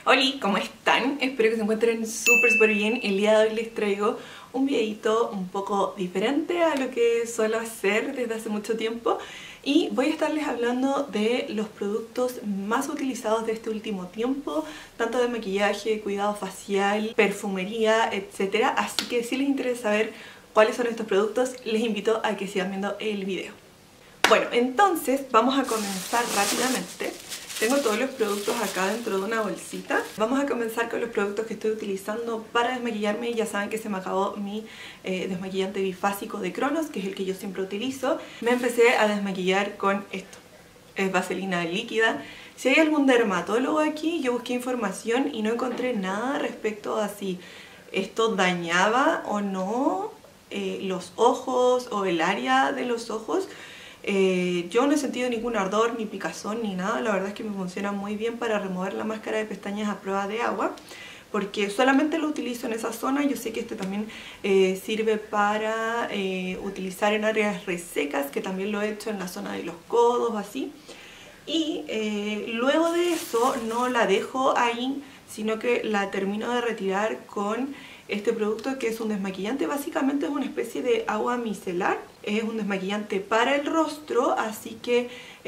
Hola, ¿cómo están? Espero que se encuentren súper bien. El día de hoy les traigo un videito un poco diferente a lo que suelo hacer desde hace mucho tiempo y voy a estarles hablando de los productos más utilizados de este último tiempo, tanto de maquillaje, cuidado facial, perfumería, etc. Así que si les interesa saber cuáles son estos productos, les invito a que sigan viendo el video. Bueno, entonces vamos a comenzar rápidamente. Tengo todos los productos acá dentro de una bolsita. Vamos a comenzar con los productos que estoy utilizando para desmaquillarme. Ya saben que se me acabó mi desmaquillante bifásico de Cronos, que es el que yo siempre utilizo. Me empecé a desmaquillar con esto. Es vaselina líquida. Si hay algún dermatólogo aquí, yo busqué información y no encontré nada respecto a si esto dañaba o no los ojos o el área de los ojos. Yo no he sentido ningún ardor, ni picazón, ni nada. La verdad es que me funciona muy bien para remover la máscara de pestañas a prueba de agua, porque solamente lo utilizo en esa zona. Yo sé que este también sirve para utilizar en áreas resecas, que también lo he hecho en la zona de los codos, así. Y luego de eso no la dejo ahí, sino que la termino de retirar con este producto, que es un desmaquillante. Básicamente es una especie de agua micelar. Es un desmaquillante para el rostro, así que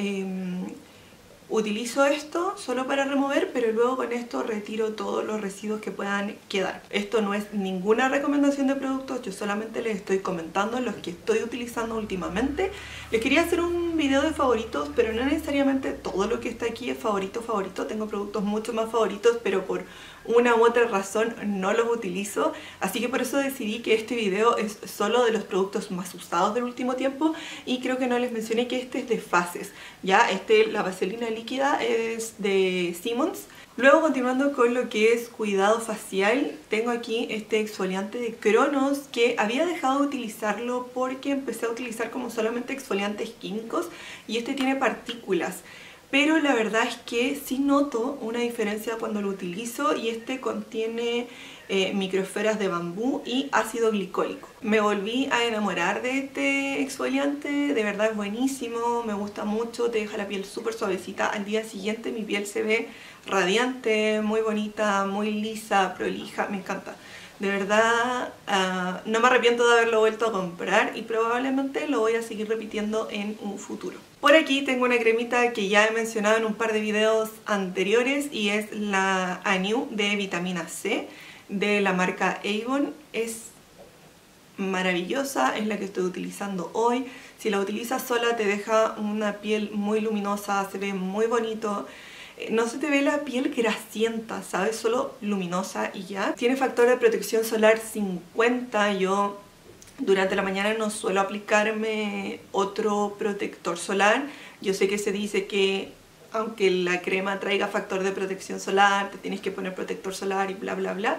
utilizo esto solo para remover, pero luego con esto retiro todos los residuos que puedan quedar. Esto no es ninguna recomendación de productos, yo solamente les estoy comentando los que estoy utilizando últimamente. Les quería hacer un video de favoritos, pero no necesariamente todo lo que está aquí es favorito. Tengo productos mucho más favoritos, pero por una u otra razón no los utilizo, así que por eso decidí que este video es solo de los productos más usados del último tiempo. Y creo que no les mencioné que este es de fases, ya la vaselina líquida es de Simmons. Luego, continuando con lo que es cuidado facial, tengo aquí este exfoliante de Cronos, que había dejado de utilizarlo porque empecé a utilizar como solamente exfoliantes químicos y este tiene partículas. Pero la verdad es que sí noto una diferencia cuando lo utilizo, y este contiene microesferas de bambú y ácido glicólico. Me volví a enamorar de este exfoliante, de verdad es buenísimo, me gusta mucho, te deja la piel súper suavecita. Al día siguiente mi piel se ve radiante, muy bonita, muy lisa, prolija, me encanta. De verdad, no me arrepiento de haberlo vuelto a comprar y probablemente lo voy a seguir repitiendo en un futuro. Por aquí tengo una cremita que ya he mencionado en un par de videos anteriores y es la Anew de vitamina C de la marca Avon. Es maravillosa, es la que estoy utilizando hoy. Si la utilizas sola te deja una piel muy luminosa, se ve muy bonito. No se te ve la piel grasienta, ¿sabes? Solo luminosa y ya. Tiene factor de protección solar 50. Yo durante la mañana no suelo aplicarme otro protector solar. Yo sé que se dice que aunque la crema traiga factor de protección solar, te tienes que poner protector solar y bla bla bla.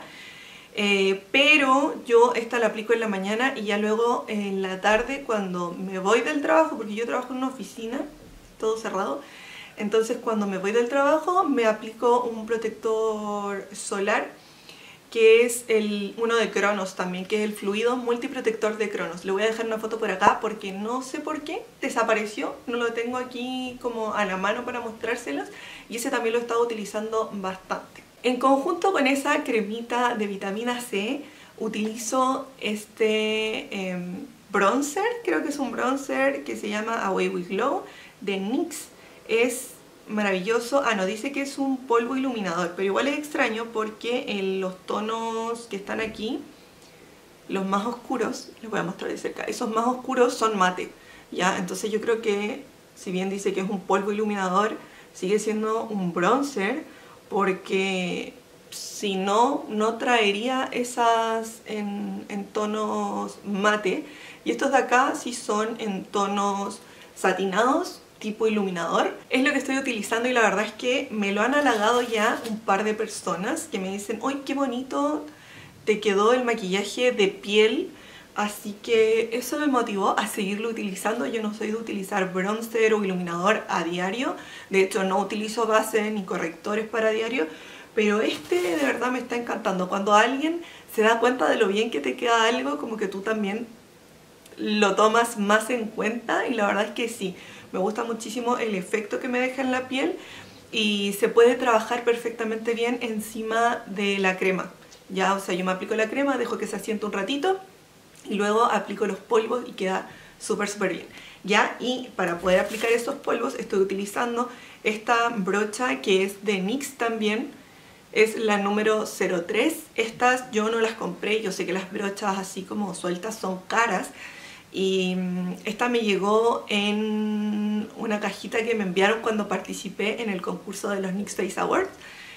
Pero yo esta la aplico en la mañana y ya luego en la tarde, cuando me voy del trabajo, porque yo trabajo en una oficina, todo cerrado. Entonces cuando me voy del trabajo me aplico un protector solar, que es uno de Cronos también, que es el fluido multiprotector de Cronos. Le voy a dejar una foto por acá porque no sé por qué desapareció, no lo tengo aquí como a la mano para mostrárselos, y ese también lo he estado utilizando bastante. En conjunto con esa cremita de vitamina C utilizo este bronzer, creo que es un bronzer que se llama Away with Glow de NYX. Es maravilloso. No dice que es un polvo iluminador, pero igual es extraño porque en los tonos que están aquí, los más oscuros, les voy a mostrar de cerca, esos más oscuros son mate, ¿ya? Entonces yo creo que, si bien dice que es un polvo iluminador, sigue siendo un bronzer, porque si no, no traería esas en tonos mate. Y estos de acá sí son en tonos satinados, tipo iluminador. Es lo que estoy utilizando y la verdad es que me lo han halagado ya un par de personas que me dicen: ¡ay, qué bonito te quedó el maquillaje de piel! Así que eso me motivó a seguirlo utilizando. Yo no soy de utilizar bronzer o iluminador a diario. De hecho, no utilizo base ni correctores para diario. Pero este de verdad me está encantando. Cuando alguien se da cuenta de lo bien que te queda algo, como que tú también lo tomas más en cuenta. Y la verdad es que sí, me gusta muchísimo el efecto que me deja en la piel. y se puede trabajar perfectamente bien encima de la crema. Ya, o sea, yo me aplico la crema, dejo que se asiente un ratito y luego aplico los polvos y queda súper bien. Ya, y para poder aplicar esos polvos estoy utilizando esta brocha que es de NYX también. Es la número 03. Estas yo no las compré, yo sé que las brochas así como sueltas son caras. Y esta me llegó en una cajita que me enviaron cuando participé en el concurso de los NYX Face Awards.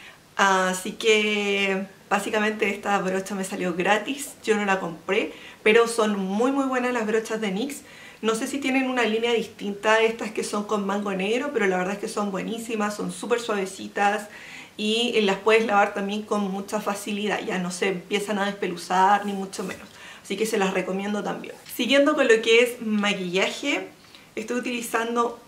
Así que básicamente esta brocha me salió gratis, yo no la compré, pero son muy buenas las brochas de NYX. No sé si tienen una línea distinta a estas que son con mango negro, pero la verdad es que son buenísimas, son súper suavecitas y las puedes lavar también con mucha facilidad, ya no se empiezan a despeluzar ni mucho menos. Así que se las recomiendo también. Siguiendo con lo que es maquillaje, estoy utilizando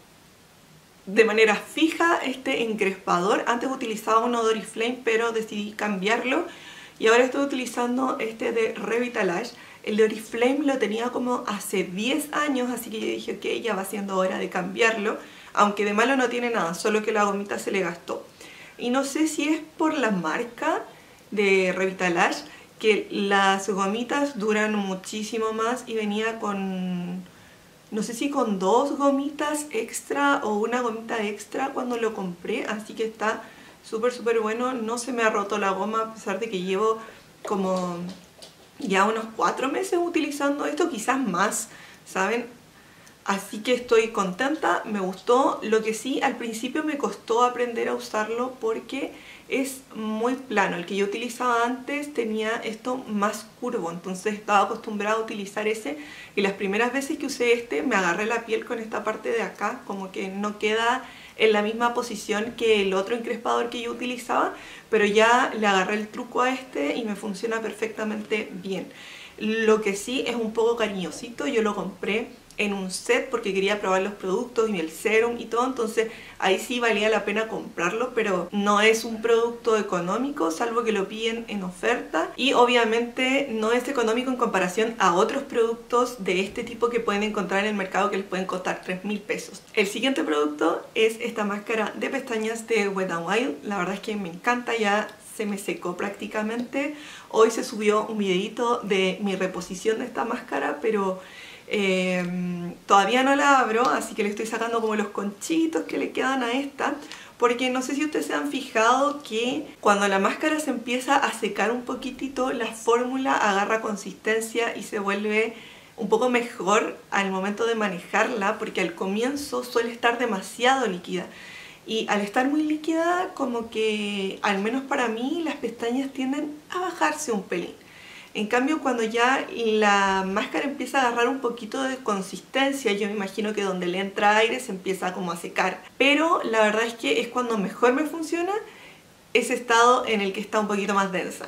de manera fija este encrespador. Antes utilizaba uno de Oriflame, pero decidí cambiarlo. Y ahora estoy utilizando este de Revitalash. El de Oriflame lo tenía como hace 10 años, así que yo dije, ok, ya va siendo hora de cambiarlo. Aunque de malo no tiene nada, solo que la gomita se le gastó. Y no sé si es por la marca de Revitalash, que las gomitas duran muchísimo más y venía con, no sé si con 2 gomitas extra o una gomita extra cuando lo compré, así que está súper bueno. No se me ha roto la goma a pesar de que llevo como ya unos 4 meses utilizando esto, quizás más, ¿saben? Así que estoy contenta, me gustó. Lo que sí, al principio me costó aprender a usarlo porque es muy plano. El que yo utilizaba antes tenía esto más curvo, entonces estaba acostumbrada a utilizar ese y las primeras veces que usé este me agarré la piel con esta parte de acá, como que no queda en la misma posición que el otro encrespador que yo utilizaba, pero ya le agarré el truco a este y me funciona perfectamente bien. Lo que sí es un poco cariñosito, yo lo compré en un set porque quería probar los productos y el serum y todo, entonces ahí sí valía la pena comprarlo, pero no es un producto económico salvo que lo piden en oferta y obviamente no es económico en comparación a otros productos de este tipo que pueden encontrar en el mercado que les pueden costar 3.000 pesos. El siguiente producto es esta máscara de pestañas de Wet n Wild. La verdad es que me encanta, ya se me secó prácticamente. Hoy se subió un videito de mi reposición de esta máscara, pero todavía no la abro, así que le estoy sacando como los conchitos que le quedan a esta, porque no sé si ustedes se han fijado que cuando la máscara se empieza a secar un poquitito, la fórmula agarra consistencia y se vuelve un poco mejor al momento de manejarla, porque al comienzo suele estar demasiado líquida. Y al estar muy líquida, como que, al menos para mí, las pestañas tienden a bajarse un pelín. En cambio, cuando ya la máscara empieza a agarrar un poquito de consistencia, yo me imagino que donde le entra aire se empieza como a secar. Pero la verdad es que es cuando mejor me funciona ese estado en el que está un poquito más densa.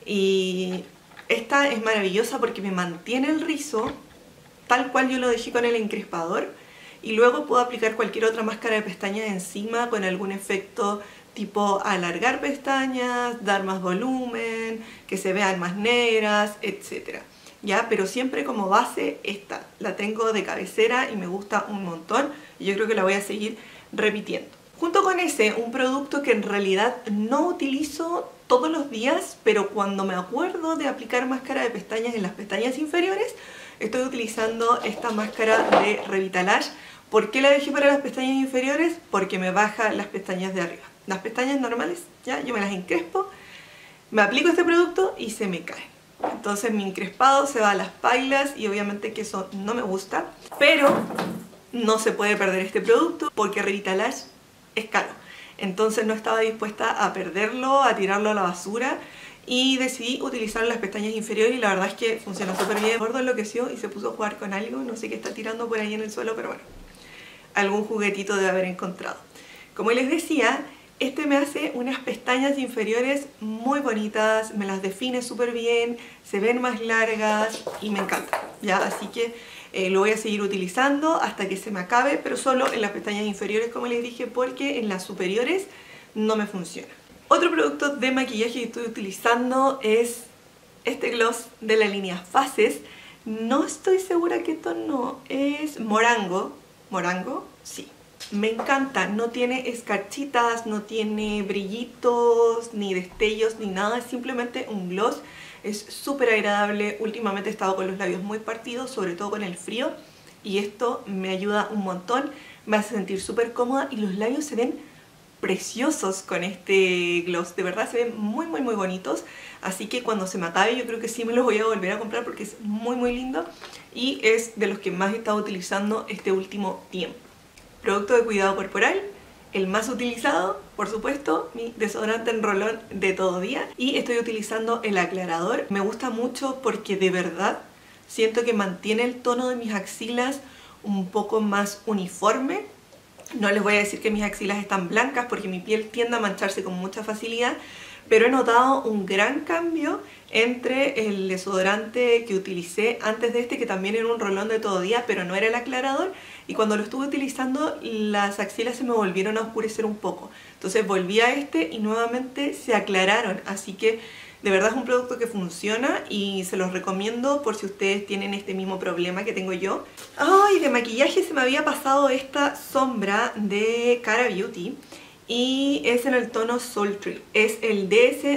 Y esta es maravillosa porque me mantiene el rizo tal cual yo lo dejé con el encrespador. Y luego puedo aplicar cualquier otra máscara de pestañas encima con algún efecto tipo alargar pestañas, dar más volumen, que se vean más negras, etc. ¿Ya? Pero siempre como base esta. La tengo de cabecera y me gusta un montón. Y yo creo que la voy a seguir repitiendo. Junto con ese, un producto que en realidad no utilizo todos los días, pero cuando me acuerdo de aplicar máscara de pestañas en las pestañas inferiores, estoy utilizando esta máscara de Revitalash. ¿Por qué la dejé para las pestañas inferiores? Porque me baja las pestañas de arriba. Las pestañas normales, ya, yo me las encrespo, me aplico este producto y se me caen. Entonces mi encrespado se va a las pailas y obviamente que eso no me gusta. Pero no se puede perder este producto porque Revitalash es caro. Entonces no estaba dispuesta a perderlo, a tirarlo a la basura. Y decidí utilizar las pestañas inferiores y la verdad es que funciona súper bien. El gordo enloqueció y se puso a jugar con algo, no sé qué está tirando por ahí en el suelo, pero bueno, algún juguetito debe haber encontrado. Como les decía, este me hace unas pestañas inferiores muy bonitas, me las define súper bien, se ven más largas y me encanta, ¿ya? Así que lo voy a seguir utilizando hasta que se me acabe, pero solo en las pestañas inferiores, como les dije, porque en las superiores no me funciona. Otro producto de maquillaje que estoy utilizando es este gloss de la línea Faces. No estoy segura qué tono es. Morango. ¿Morango? Sí. Me encanta, no tiene escarchitas, no tiene brillitos, ni destellos, ni nada, es simplemente un gloss. Es súper agradable. Últimamente he estado con los labios muy partidos, sobre todo con el frío, y esto me ayuda un montón, me hace sentir súper cómoda y los labios se ven preciosos con este gloss, de verdad se ven muy bonitos, así que cuando se me acabe yo creo que sí me los voy a volver a comprar porque es muy lindo y es de los que más he estado utilizando este último tiempo. Producto de cuidado corporal, el más utilizado, por supuesto, mi desodorante en rolón de todo día, y estoy utilizando el aclarador. Me gusta mucho porque de verdad siento que mantiene el tono de mis axilas un poco más uniforme. No les voy a decir que mis axilas están blancas porque mi piel tiende a mancharse con mucha facilidad, pero he notado un gran cambio entre el desodorante que utilicé antes de este, que también era un rolón de todo día, pero no era el aclarador, y cuando lo estuve utilizando las axilas se me volvieron a oscurecer un poco. Entonces volví a este y nuevamente se aclararon, así que de verdad es un producto que funciona y se los recomiendo por si ustedes tienen este mismo problema que tengo yo. Ay, de maquillaje se me había pasado esta sombra de Cara Beauty y es en el tono Sultry. Es el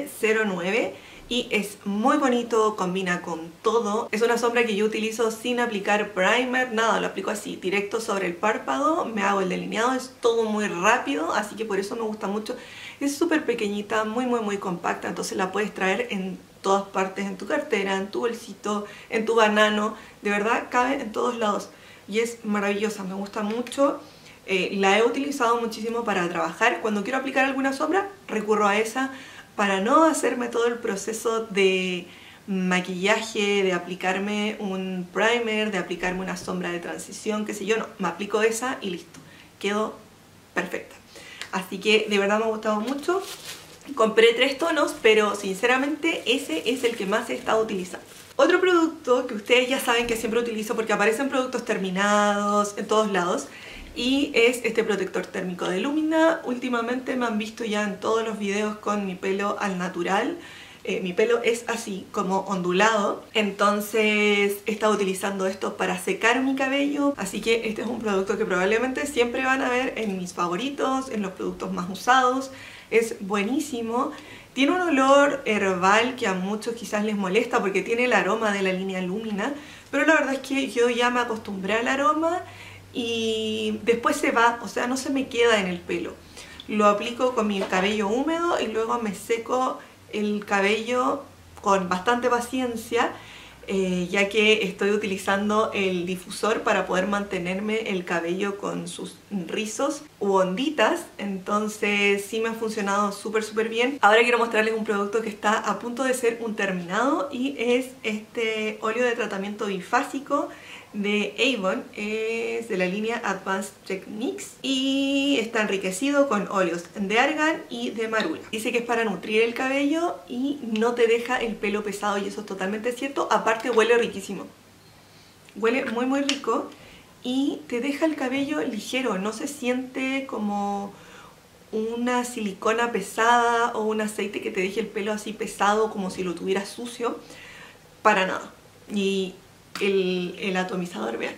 DS09 y es muy bonito, combina con todo. Es una sombra que yo utilizo sin aplicar primer, nada, lo aplico así, directo sobre el párpado, me hago el delineado, es todo muy rápido, así que por eso me gusta mucho. Es súper pequeñita, muy compacta, entonces la puedes traer en todas partes, en tu cartera, en tu bolsito, en tu banano, de verdad cabe en todos lados y es maravillosa, me gusta mucho. La he utilizado muchísimo para trabajar. Cuando quiero aplicar alguna sombra recurro a esa para no hacerme todo el proceso de maquillaje, de aplicarme un primer, de aplicarme una sombra de transición, qué sé yo, no, me aplico esa y listo, quedo perfecta. Así que de verdad me ha gustado mucho. Compré 3 tonos, pero sinceramente ese es el que más he estado utilizando. Otro producto que ustedes ya saben que siempre utilizo porque aparecen productos terminados en todos lados, y es este protector térmico de Lumina. Últimamente me han visto ya en todos los videos con mi pelo al natural. Mi pelo es así como ondulado, entonces he estado utilizando esto para secar mi cabello, así que este es un producto que probablemente siempre van a ver en mis favoritos, en los productos más usados. Es buenísimo, tiene un olor herbal que a muchos quizás les molesta porque tiene el aroma de la línea Lumina, pero la verdad es que yo ya me acostumbré al aroma y después se va, o sea, no se me queda en el pelo. Lo aplico con mi cabello húmedo y luego me seco el cabello con bastante paciencia, ya que estoy utilizando el difusor para poder mantenerme el cabello con sus rizos u onditas, entonces sí me ha funcionado súper bien. Ahora quiero mostrarles un producto que está a punto de ser un terminado y es este óleo de tratamiento bifásico de Avon, es de la línea Advanced Techniques y está enriquecido con óleos de argán y de marula. Dice que es para nutrir el cabello y no te deja el pelo pesado, y eso es totalmente cierto. Aparte huele riquísimo, huele muy rico y te deja el cabello ligero, no se siente como una silicona pesada o un aceite que te deje el pelo así pesado como si lo tuvieras sucio, para nada. Y el atomizador, vean,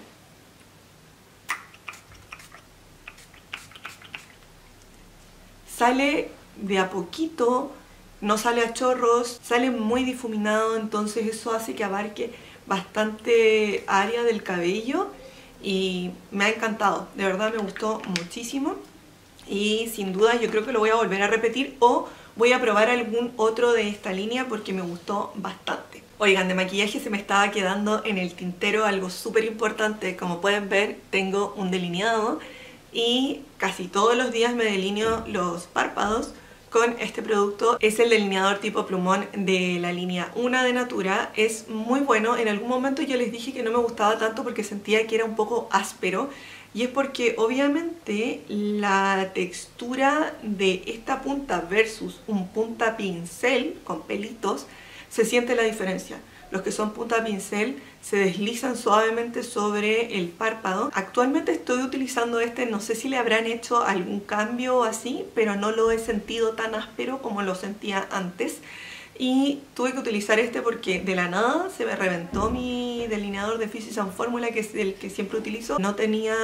sale de a poquito, no sale a chorros, sale muy difuminado, entonces eso hace que abarque bastante área del cabello y me ha encantado, de verdad me gustó muchísimo y sin duda yo creo que lo voy a volver a repetir o voy a probar algún otro de esta línea porque me gustó bastante. Oigan, de maquillaje se me estaba quedando en el tintero algo súper importante. Como pueden ver, tengo un delineado y casi todos los días me delineo los párpados con este producto. Es el delineador tipo plumón de la línea Una de Natura. Es muy bueno. En algún momento yo les dije que no me gustaba tanto porque sentía que era un poco áspero, y es porque obviamente la textura de esta punta versus un punta pincel con pelitos, se siente la diferencia. Los que son punta pincel se deslizan suavemente sobre el párpado. Actualmente estoy utilizando este, no sé si le habrán hecho algún cambio o así, pero no lo he sentido tan áspero como lo sentía antes. Y tuve que utilizar este porque de la nada se me reventó mi delineador de Physicians Formula, que es el que siempre utilizo. No tenía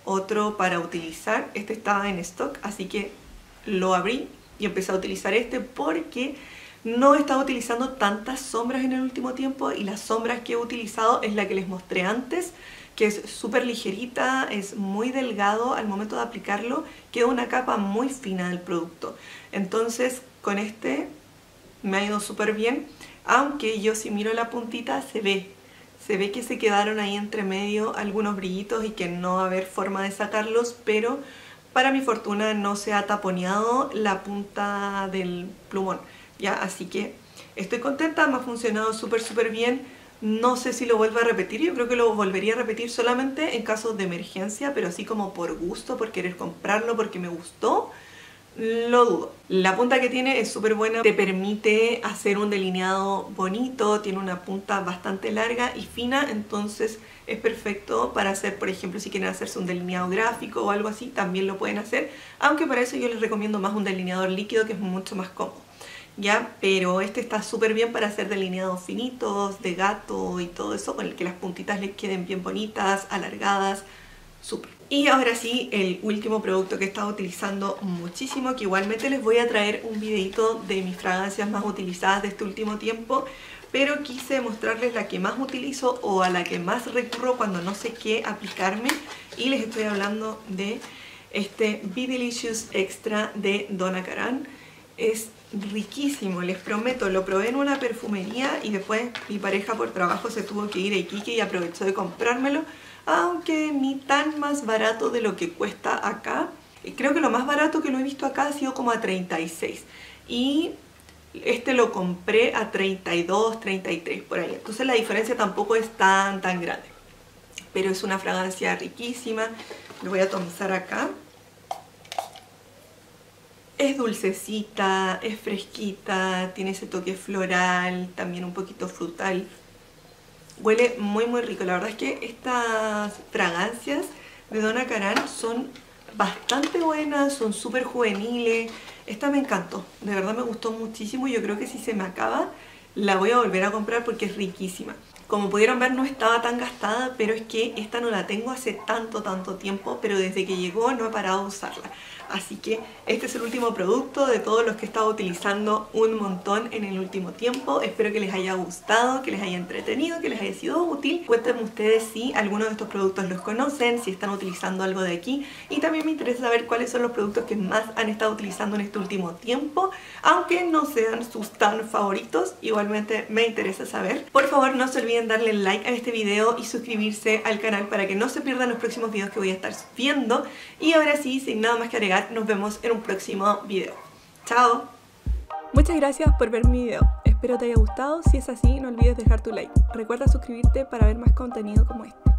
otro para utilizar. Este estaba en stock, así que lo abrí y empecé a utilizar este porque no he estado utilizando tantas sombras en el último tiempo y las sombras que he utilizado es la que les mostré antes, que es súper ligerita, es muy delgado al momento de aplicarlo, queda una capa muy fina del producto. Entonces con este me ha ido súper bien, aunque yo si miro la puntita se ve que se quedaron ahí entre medio algunos brillitos y que no va a haber forma de sacarlos, pero para mi fortuna no se ha taponeado la punta del plumón, ¿ya? Así que estoy contenta, me ha funcionado súper bien. No sé si lo vuelvo a repetir, yo creo que lo volvería a repetir solamente en casos de emergencia, pero así como por gusto, por querer comprarlo, porque me gustó, lo dudo. La punta que tiene es súper buena, te permite hacer un delineado bonito, tiene una punta bastante larga y fina, entonces es perfecto para hacer, por ejemplo, si quieren hacerse un delineado gráfico o algo así, también lo pueden hacer, aunque para eso yo les recomiendo más un delineador líquido que es mucho más cómodo, ¿ya? Pero este está súper bien para hacer delineados finitos, de gato y todo eso, con el que las puntitas les queden bien bonitas, alargadas, súper. Y ahora sí, el último producto que he estado utilizando muchísimo, que igualmente les voy a traer un videito de mis fragancias más utilizadas de este último tiempo, pero quise mostrarles la que más utilizo o a la que más recurro cuando no sé qué aplicarme, y les estoy hablando de este Be Delicious Extra de Donna Karan. Es riquísimo, les prometo, lo probé en una perfumería y después mi pareja por trabajo se tuvo que ir a Iquique y aprovechó de comprármelo, aunque ni tan más barato de lo que cuesta acá. Creo que lo más barato que lo he visto acá ha sido como a 36 y este lo compré a 32, 33 por ahí, entonces la diferencia tampoco es tan grande, pero es una fragancia riquísima. Lo voy a tomar acá. Es dulcecita, es fresquita, tiene ese toque floral, también un poquito frutal. Huele muy rico. La verdad es que estas fragancias de Donna Karan son bastante buenas, son súper juveniles. Esta me encantó, de verdad me gustó muchísimo y yo creo que si se me acaba la voy a volver a comprar porque es riquísima. Como pudieron ver no estaba tan gastada, pero es que esta no la tengo hace tanto tiempo, pero desde que llegó no he parado de usarla. Así que este es el último producto de todos los que he estado utilizando un montón en el último tiempo. Espero que les haya gustado, que les haya entretenido, que les haya sido útil. Cuéntenme ustedes si algunos de estos productos los conocen, si están utilizando algo de aquí. Y también me interesa saber cuáles son los productos que más han estado utilizando en este último tiempo. Aunque no sean sus tan favoritos, igualmente me interesa saber. Por favor, no se olviden darle like a este video y suscribirse al canal para que no se pierdan los próximos videos que voy a estar viendo. Y ahora sí, sin nada más que agregar, nos vemos en un próximo video. ¡Chao! Muchas gracias por ver mi video. Espero te haya gustado. Si es así, no olvides dejar tu like. Recuerda suscribirte para ver más contenido como este.